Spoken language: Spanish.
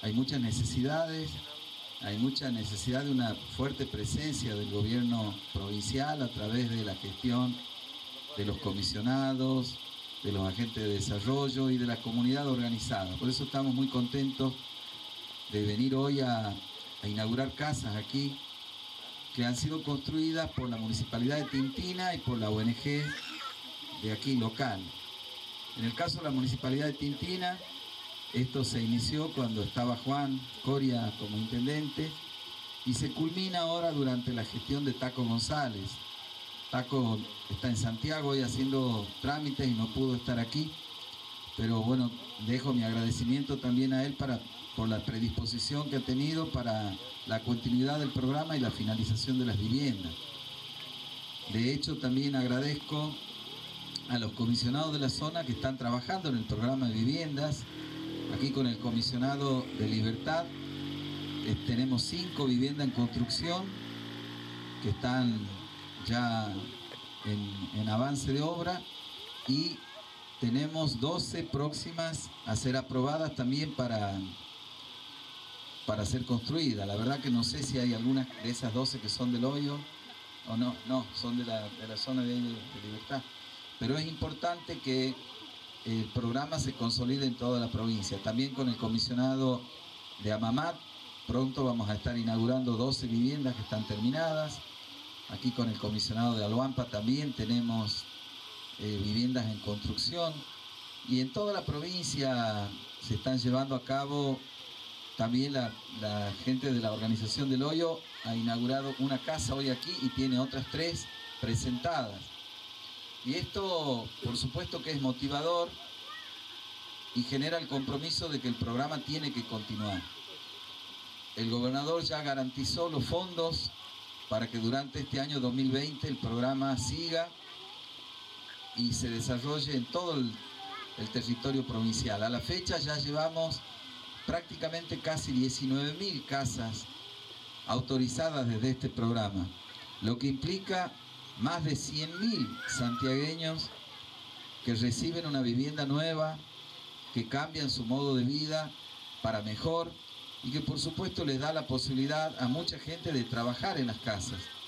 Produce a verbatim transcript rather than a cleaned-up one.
hay muchas necesidades, hay mucha necesidad de una fuerte presencia del gobierno provincial a través de la gestión de los comisionados, de los agentes de desarrollo y de la comunidad organizada. Por eso estamos muy contentos de venir hoy a, a inaugurar casas aquí que han sido construidas por la Municipalidad de Tintina y por la O N G de aquí local. En el caso de la Municipalidad de Tintina, esto se inició cuando estaba Juan Coria como intendente y se culmina ahora durante la gestión de Taco González. Taco está en Santiago hoy haciendo trámites y no pudo estar aquí, pero bueno, dejo mi agradecimiento también a él para, por la predisposición que ha tenido para la continuidad del programa y la finalización de las viviendas. De hecho, también agradezco a los comisionados de la zona que están trabajando en el programa de viviendas. Aquí con el comisionado de Libertad eh, tenemos cinco viviendas en construcción que están ya en, en avance de obra y tenemos doce próximas a ser aprobadas también para, para ser construidas. La verdad que no sé si hay algunas de esas doce que son del Hoyo o no, no, son de la, de la zona de, de Libertad. Pero es importante que el programa se consolide en toda la provincia. También con el comisionado de Amamat, pronto vamos a estar inaugurando doce viviendas que están terminadas. Aquí con el comisionado de Aluampa también tenemos eh, viviendas en construcción. Y en toda la provincia se están llevando a cabo, también la, la gente de la organización del Hoyo ha inaugurado una casa hoy aquí y tiene otras tres presentadas. Y esto, por supuesto que es motivador y genera el compromiso de que el programa tiene que continuar. El gobernador ya garantizó los fondos para que durante este año dos mil veinte el programa siga y se desarrolle en todo el, el territorio provincial. A la fecha ya llevamos prácticamente casi diecinueve mil casas autorizadas desde este programa, lo que implica más de cien mil santiagueños que reciben una vivienda nueva, que cambian su modo de vida para mejor y que por supuesto les da la posibilidad a mucha gente de trabajar en las casas.